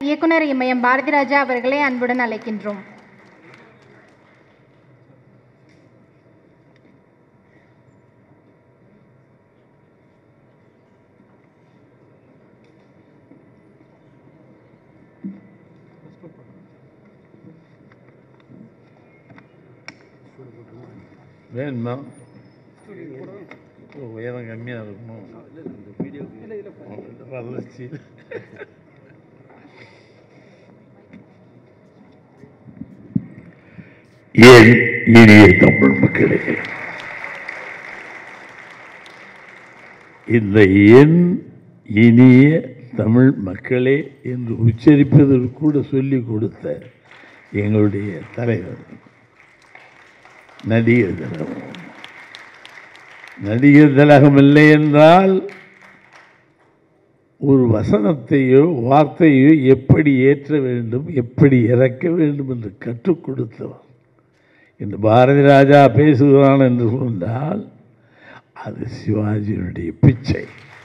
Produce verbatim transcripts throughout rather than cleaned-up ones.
இயக்குனர் இமயம் பாரதிராஜா அவர்களை அன்புடன் அழைக்கின்றோம். வேணுமா? உயரம் கம்மியாக இருக்கணும். வளர்ச்சி ஏன் இனிய தமிழ் மக்களே, இந்த என் இனிய தமிழ் மக்களே என்று உச்சரிப்பதற்கு கூட சொல்லிக் கொடுத்த எங்களுடைய தலைவர் நடிகர் திலகம். நடிகர் திலகம் இல்லை என்றால் ஒரு வசனத்தையோ வார்த்தையோ எப்படி ஏற்ற வேண்டும், எப்படி இறக்க வேண்டும் என்று கற்றுக் கொடுத்தவர். இந்த பாரதி ராஜா பேசுகிறான் என்று சொன்னால் அது சிவாஜியினுடைய பிச்சை.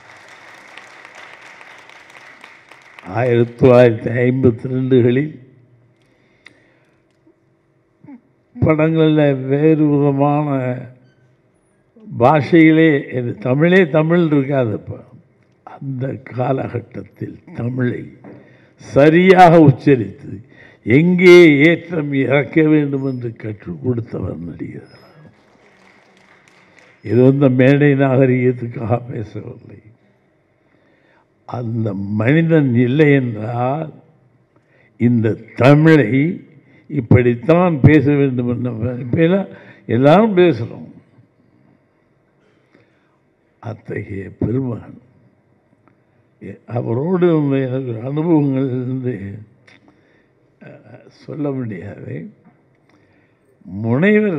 ஆயிரத்தி தொள்ளாயிரத்தி ஐம்பத்தி ரெண்டுகளில் படங்களில் வேறு விதமான பாஷைகளே, இது தமிழே தமிழ் இருக்காது. இப்போ அந்த காலகட்டத்தில் தமிழை சரியாக உச்சரித்து எங்கே ஏற்றம் இறக்க வேண்டும் என்று கற்றுக் கொடுத்தவர் நடிகர். இது வந்து மேடை நாகரிகத்துக்காக பேசவில்லை. அந்த மனிதன் இல்லை என்றால் இந்த தமிழை இப்படித்தான் பேச வேண்டும் என்ற இப்போ எல்லாரும் பேசுகிறோம். அத்தகைய பெருமகன் அவரோடு எனக்கு அனுபவங்கள் இருந்து சொல்ல முடியாது. முனைவர்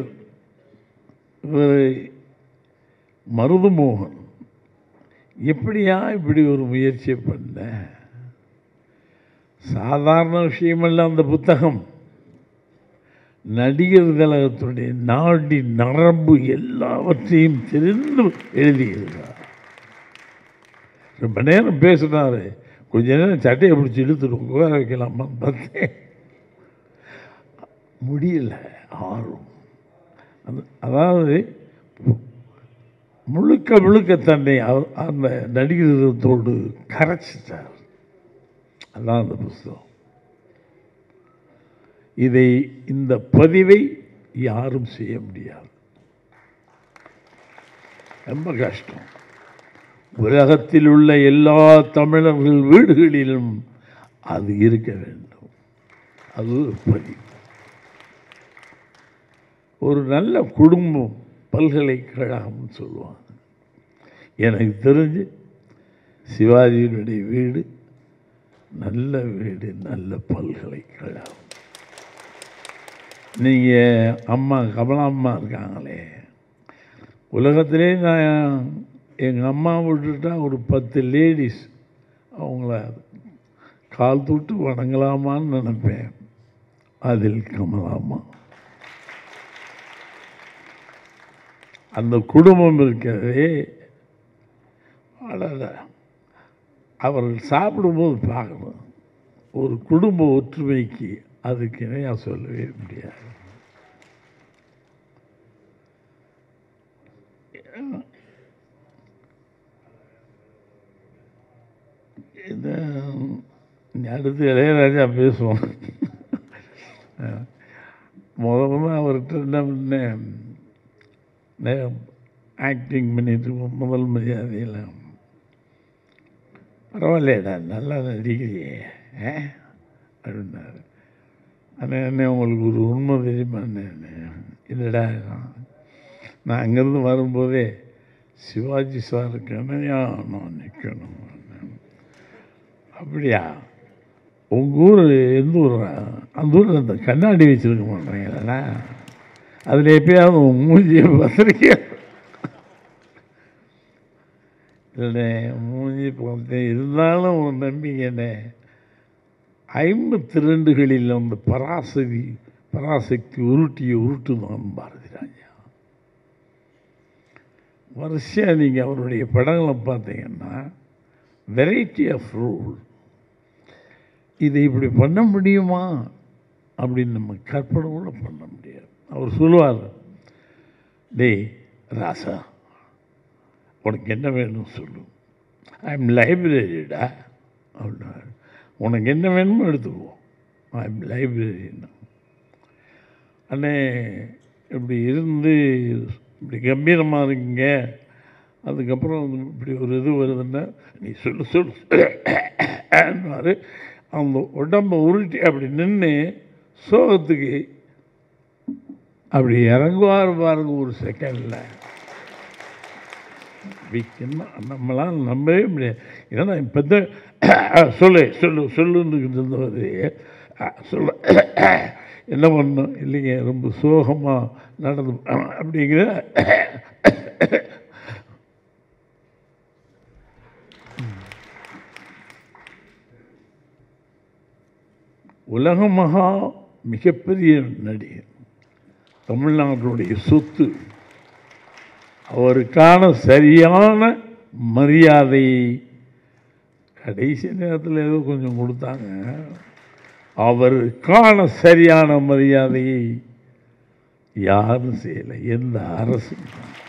மருதுமோகன் எப்படியா இப்படி ஒரு முயற்சியை பண்ண, சாதாரண விஷயமல்ல. அந்த புத்தகம் நடிகர் திலகத்துடைய நாடி நரம்பு எல்லாவற்றையும் தெரிந்து எழுதியிருந்தார். ரொம்ப நேரம் பேசினார். கொஞ்ச நேரம் சட்டையை பிடிச்சி இழுத்துட்டு உட்கார வைக்கலாமா பார்த்தேன், முடியல. ஆர்வம் அந்த அதாவது முழுக்க முழுக்க தன்னை அந்த நடிகர்களோடு கரைச்சிட்டார். அதான் அந்த புத்தகம். இதை இந்த பதிவை யாரும் செய்ய முடியாது. ரொம்ப கஷ்டம். உலகத்தில் உள்ள எல்லா தமிழர்கள் வீடுகளிலும் அது இருக்க வேண்டும். அது ஒரு பதிவு. ஒரு நல்ல குடும்பம் பல்கலைக்கழகம்னு சொல்லுவாங்க. எனக்கு தெரிஞ்சு சிவாஜியினுடைய வீடு நல்ல வீடு, நல்ல பல்கலைக்கழகம். நீங்கள் அம்மா கமலாம்மா இருக்காங்களே, உலகத்திலே நான் எங்கள் அம்மா விட்டுட்டா ஒரு பத்து லேடிஸ் அவங்கள கால் தொட்டு வணங்கலாமான்னு நினைப்பேன். அதில் கமலாம்மா. அந்த குடும்பம் இருக்கிறதே அழகா அவர்கள் சாப்பிடும்போது பார்க்கணும். ஒரு குடும்ப ஒற்றுமைக்கு அதுக்கு இணையாக சொல்லவே முடியாது. இந்த அடுத்து இளையராஜா பேசுவோம். முத முத அவர்கிட்ட என்ன பண்ணேன், ஆக்டிங் பண்ணிட்டு முதல் மரியாதையில் பரவாயில்லையடா நல்லா நடிக்கிறியே அப்படின்னாரு. ஆனால் என்ன உங்களுக்கு ஒரு உண்மை தெரியுமான்னு, இல்லைடா நான் அங்கேருந்து வரும்போதே சிவாஜி சாருக்கு என்னையா நான் நிற்கணும். அப்படியா, உங்கள் ஊர் எந்த ஊர்? அந்த ஊரில் அந்த கண்ணாடி வச்சுருக்க மாட்டேங்களா, அதில் எப்பயாவது மூஞ்சியை பத்திரிக்கை இல்லை மூஞ்சி பார்த்தேன். இருந்தாலும் ஒரு நம்பிக்கைண்ணே. ஐம்பத்தி ரெண்டுகளில் அந்த பராசக்தி பராசக்தி உருட்டிய உருட்டு தான் பாரதி ராஜா. வரிசையாக நீங்கள் அவருடைய படங்களை பார்த்தீங்கன்னா வெரைட்டி ஆஃப் ரோல். இதை இப்படி பண்ண முடியுமா அப்படின்னு நம்ம கற்பனை கூட பண்ண முடியாது. அவர் சொல்லுவார், டேய் ராசா, உனக்கு என்ன வேணும்னு சொல்லு, ஐ எம் லைப்ரரிடா அப்படின்னாரு. உனக்கு என்ன வேணுமோ எடுத்துக்குவோம், ஐ எம் லைப்ரரின்னா. அண்ணே இப்படி இருந்து இப்படி கம்பீரமாக இருக்கீங்க, அதுக்கப்புறம் இப்படி ஒரு இது வருதுன்னா நீ சொல்லு சொல்லுவார். அந்த உடம்பை உருட்டி அப்படி நின்று சோகத்துக்கு அப்படி இறங்குவார் பாருங்க ஒரு செகண்டில். நம்மளால் நம்பவே முடியாது. ஏன்னா இப்போ தான் சொல்லு சொல்லு சொல்லுன்னு இருந்தவர் சொல்ல என்ன பண்ணோம் இல்லைங்க, ரொம்ப சோகமாக நடந்து அப்படிங்கிற உலக மகா மிகப்பெரிய நடிகர், தமிழ்நாட்டுடைய சொத்து. அவருக்கான சரியான மரியாதையை கடைசி நேரத்தில் ஏதோ கொஞ்சம் கொடுத்தாங்க. அவருக்கான சரியான மரியாதையை யாரும் செய்யலை, எந்த அரசும்.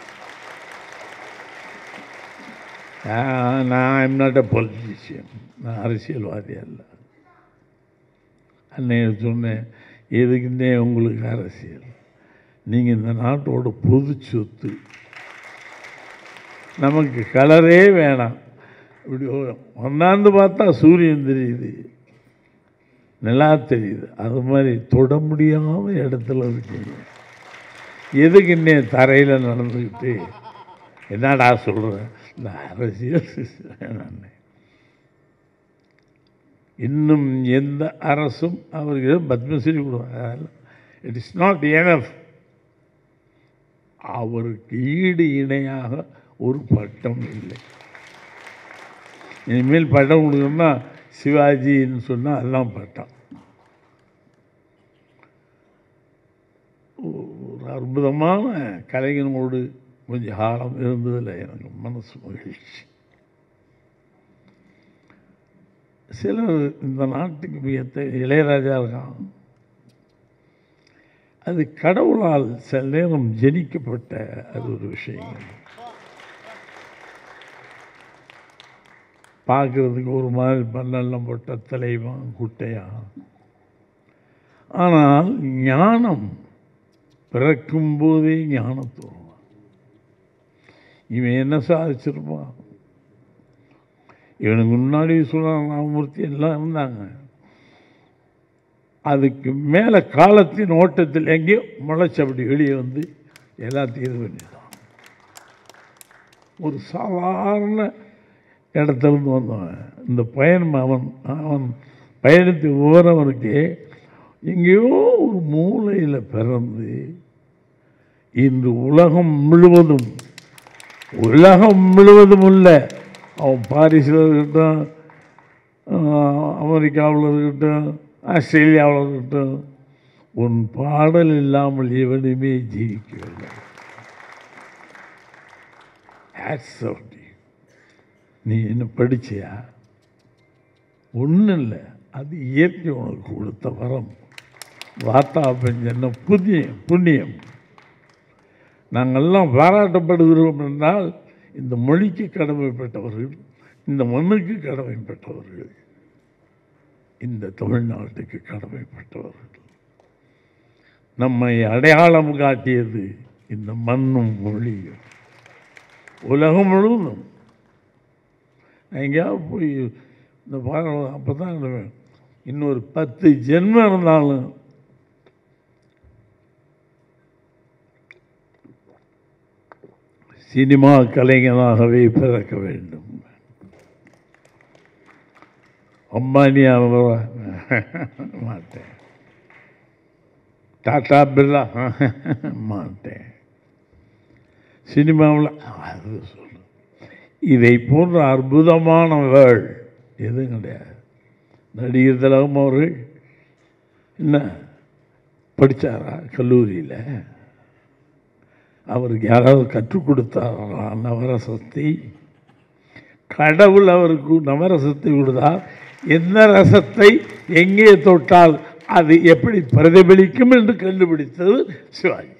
நான் ஐம் நாட் அ பொலிட்டிஷியன், நான் அரசியல்வாதி அல்ல. அன்னைய சொன்னேன், எதுக்குன்னே உங்களுக்கு அரசியல், நீங்கள் இந்த நாட்டோட பொது சொத்து, நமக்கு கலரே வேணாம். இப்படி ஒன்னாந்து பார்த்தா சூரியன் தெரியுது, நிலா தெரியுது, அது மாதிரி தொட முடியாத இடத்துல இருக்கீங்க. எதுக்கு இன்னே தரையில் நடந்துக்கிட்டு என்னடா சொல்கிறேன், இந்த அரசியல் நான் இன்னும் எந்த அரசும் அவருக்கு பத்மஸ்ரீ கொடுப்பாங்க. It is not enough. அவருக்கு ஈடு இணையாக ஒரு பட்டம் இல்லை. இனிமேல் பட்டம் கொடுக்கணும்னா சிவாஜின்னு சொன்னால் அதெல்லாம் பட்டம். ஒரு அற்புதமான கலைஞனோடு கொஞ்சம் காலம் இருந்ததில் எனக்கு மனசு மகிழ்ச்சி. சிலர் இந்த நாட்டுக்கு மிக இளையராஜா இருக்கான், அது கடவுளால் சில நேரம் ஜனிக்கப்பட்ட அது ஒரு விஷயங்கள். பார்க்குறதுக்கு ஒரு மாதிரி பண்ணெல்லாம் போட்ட தலைவன் குட்டையான். ஆனால் ஞானம் பிறக்கும் போதே ஞானத்துவம். இவன் என்ன சாதிச்சிருப்பான், இவனுக்கு முன்னாடி சுந்தரராமூர்த்தி எல்லாம் இருந்தாங்க. அதுக்கு மேலே காலத்தின் ஓட்டத்தில் எங்கேயோ முளைச்சி அப்படி வெளியே வந்து எல்லாத்தையும் இது பண்ணிட்டான். ஒரு சாதாரண இடத்துலேருந்து வந்தவன் இந்த பயணம் அவன் அவன் பயணத்து ஓரவனுக்கு எங்கேயோ ஒரு மூலையில் பிறந்து இன்று உலகம் முழுவதும் உலகம் முழுவதும் உள்ள அவன் பாரிஸில் இருக்கட்டும், அமெரிக்காவில் இருக்கட்டும், ஆஸ்திரேலியாவில் இருக்கட்டும், உன் பாடல் இல்லாமல் எவனுமே ஜீவிக்கவில்லை. நீ என்ன படிச்சியா? ஒன்றும் இல்லை, அது இயற்கை உனக்கு கொடுத்த வரம். வார்த்தா பெஞ்சன்ன புண்ணியம் புண்ணியம். நாங்கள்லாம் பாராட்டப்படுகிறோம் என்றால் இந்த மொழிக்கு கடமைப்பட்டவர்கள், இந்த மண்ணுக்கு கடமைப்பட்டவர்கள், இந்த தமிழ்நாட்டுக்கு கடமைப்பட்டவர்கள். நம்மை அடையாளம் காட்டியது இந்த மண்ணும் மொழியும். உலகம் முழுவதும் எங்கேயாவது போய் இந்த பாடம் அப்போ தான் இன்னொரு பத்து ஜென்மம் இருந்தாலும் சினிமா கலைஞனாகவே பிறக்க வேண்டும். அம்பானியாக மாட்டேன், டாடா பிர்லா மாட்டேன், சினிமாவில் அது சொல்ல. இதை போன்ற அற்புதமான வேர்ல்ட் எதுவும் கிடையாது. நடிகர் திலகம் அவர்கள் என்ன படித்தாரா கல்லூரியில்? அவருக்கு யாராவது கற்றுக் கொடுத்தாரா நவரசத்தை? கடவுள் அவருக்கு நவரசத்தை கொடுத்தா எந்த ரசத்தை எங்கே தொட்டால் அது எப்படி பிரதிபலிக்கும் என்று கண்டுபிடித்தது சிவாஜி.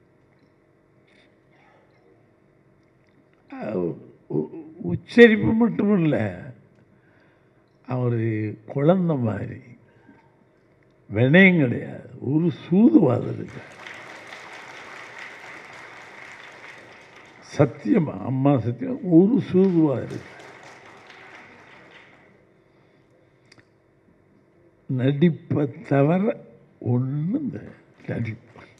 உச்சரிப்பு மட்டுமில்லை, அவர் குழந்தை மாதிரி வினயம் கிடையாது, ஒரு சூதுவாதம் இருக்கு. சத்தியமா அம்மா சத்தியம், ஒரு சூதுவாதம் இருக்கு. நடிப்பை தவிர ஒன்று இந்த நடிப்பு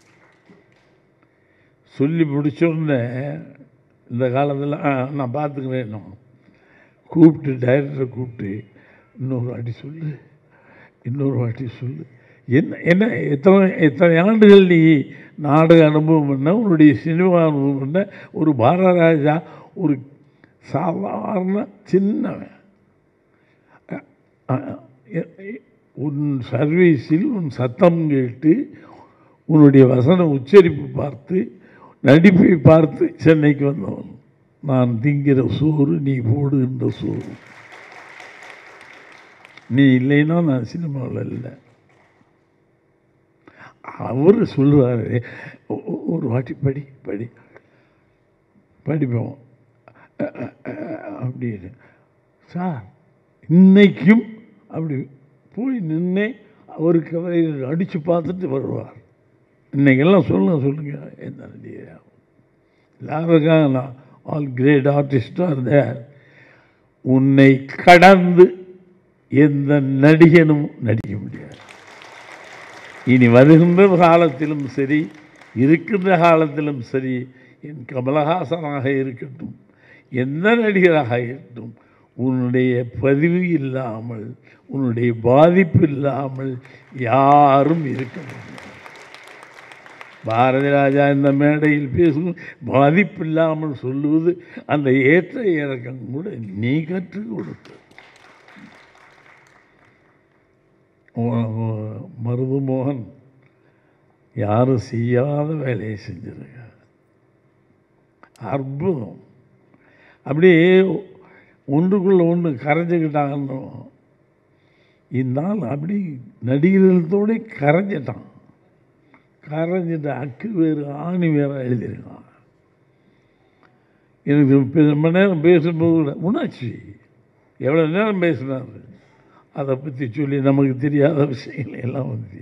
சொல்லி முடிச்சோடனே இந்த காலத்தில் நான் பார்த்துக்கிறேன், கூப்பிட்டு டைரக்டரை கூப்பிட்டு இன்னொரு வாட்டி சொல்லு இன்னொரு வாட்டி சொல்லு என்ன என்ன எத்தனை எத்தனை ஆண்டுகள் நீ நாடக அனுபவம் பண்ண, உன்னுடைய சினிமா அனுபவம் பண்ண, ஒரு பாரதராஜா ஒரு சாதாரண சின்னவன் உன் சர்வீஸில் உன் சத்தம் கேட்டு உன்னுடைய வசன உச்சரிப்பு பார்த்து நடிப்பை பார்த்து சென்னைக்கு வந்தவன். நான் திங்கிற சோறு நீ போடுகின்ற சோறு, நீ இல்லைன்னா நான் சினிமாவில் இல்லை. அவர் சொல்லுவார், ஒரு வாட்டி படி படி படிப்போம் அப்படின்னு. சார் இன்னைக்கும் அப்படி போய் நின்று அவருக்கு அவரை அடித்து பார்த்துட்டு வருவார். இன்றைக்கெல்லாம் சொல்லுங்க சொல்லுங்க என்ன நடிகர் எல்லாருக்காக நான் ஆல் கிரேட் ஆர்டிஸ்டாக இருந்தேன். உன்னை கடந்து எந்த நடிகனும் நடிக்க முடியாது. இனி வருகின்ற காலத்திலும் சரி, இருக்கின்ற காலத்திலும் சரி, என் கமலஹாசனாக இருக்கட்டும், எந்த நடிகராக இருக்கட்டும், உன்னுடைய பதிவு இல்லாமல், உன்னுடைய பாதிப்பு இல்லாமல் யாரும் இருக்க முடியாது. பாரதி ராஜா இந்த மேடையில் பேசும் பாதிப்பு இல்லாமல் சொல்லுவது அந்த ஏற்ற இறக்கம் கூட நீ கற்றுக் கொடுத்த. மருதுமோகன் யாரும் செய்யாத வேலையை செஞ்சிருக்க, அற்புதம். அப்படியே ஒன்றுக்குள்ள ஒன்று கரைஞ்சிக்கிட்டாங்கன்னு இந்த நாள் அப்படி நடிகர்களோட கரைஞ்சிட்டான். கரைஞ்சிட்ட அக்கு வேறு ஆணி வேறு எழுதியிருக்கான். எனக்கு ரொம்ப நேரம் பேசும்போது கூட உணர்ச்சி, எவ்வளோ நேரம் பேசினார் அதை பற்றி சொல்லி நமக்கு தெரியாத விஷயங்கள் எல்லாம் வந்து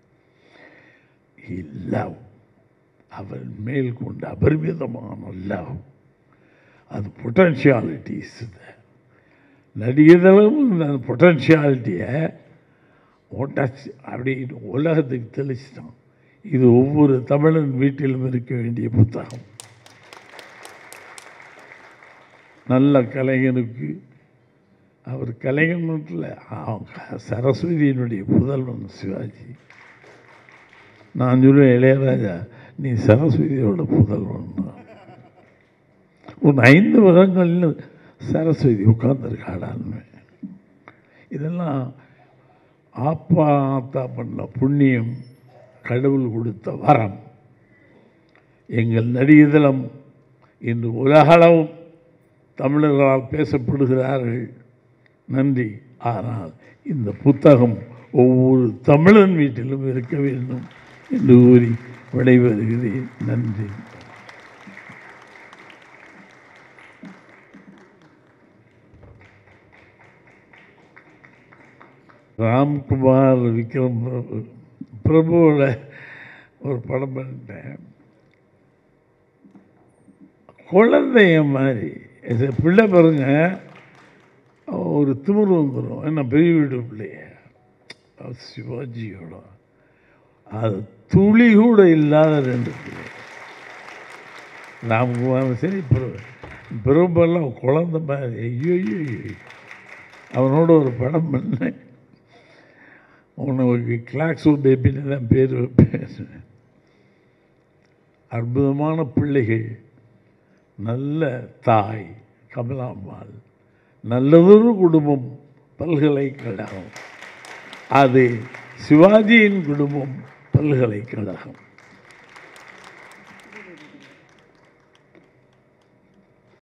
லவ், அவன் மேல் கொண்ட அபரிமிதமான லவ், அது பொட்டன்ஷியாலிட்டிஸ். நடிகர்களும் இந்த பொட்டன்ஷியாலிட்டியை ஓட்டாச்சு அப்படி உலகத்துக்கு தெளிச்சிட்டான். இது ஒவ்வொரு தமிழன் வீட்டிலும் இருக்க வேண்டிய புத்தகம். நல்ல கலைஞனுக்கு அவர் கலைஞன் மட்டும் சரஸ்வதியினுடைய புதல்வன் சிவாஜி. நான் சொல்லுவேன், இளையராஜா நீ சரஸ்வதியோட புதல்வன். உன் ஐந்து வருடங்களில் சரஸ்வதி உட்கார்ந்துருக்காடான்னு. இதெல்லாம் ஆப்பா ஆத்தா பண்ண புண்ணியம், கடவுள் கொடுத்த வரம். எங்கள் நடிகதளம் இன்று உலகளவும் தமிழர்களால் பேசப்படுகிறார்கள், நன்றி. ஆனால் இந்த புத்தகம் ஒவ்வொரு தமிழன் வீட்டிலும் இருக்க வேண்டும் என்று கூறி விடைபெறுகிறேன். நன்றி. ராம்குமார் விக்ரம் பிரபு பிரபுவோட ஒரு படம் பண்ணிட்டேன். குழந்தைய மாதிரி பிள்ளை பாருங்க, ஒரு திமிரு வந்துடும். என்ன பெரிய வீடு பிள்ளைய சிவாஜியோட அது துளி கூட இல்லாத ரெண்டு பிள்ளை. ராம்குமார் சரி பிரபெல்லாம் குழந்தை மாதிரி. ஐயோ ஐயோ, அவனோட ஒரு படம் பண்ணேன். உனக்கு கிளாக்ஸோ பேபின்னு தான் பேர் வைப்பேன். அற்புதமான பிள்ளைகள், நல்ல தாய் கமலாம்பாள், நல்லதொரு குடும்பம் பல்கலைக்கழகம். அது சிவாஜியின் குடும்பம் பல்கலைக்கழகம்.